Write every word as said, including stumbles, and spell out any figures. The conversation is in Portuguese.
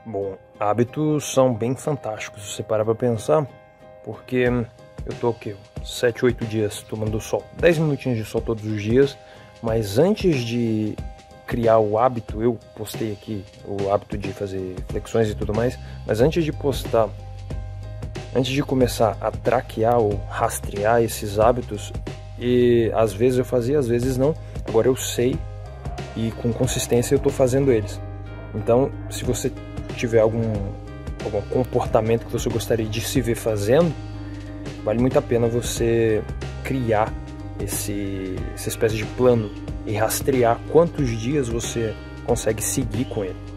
Bom, hábitos são bem fantásticos, se você parar pra pensar, porque eu tô aqui sete, oito dias tomando sol, dez minutinhos de sol todos os dias, mas antes de criar o hábito, eu postei aqui o hábito de fazer flexões e tudo mais, mas antes de postar, antes de começar a traquear ou rastrear esses hábitos, e às vezes eu fazia, às vezes não, agora eu sei e com consistência eu tô fazendo eles. Então, se você tiver algum, algum comportamento que você gostaria de se ver fazendo, vale muito a pena você criar esse, essa espécie de plano e rastrear quantos dias você consegue seguir com ele.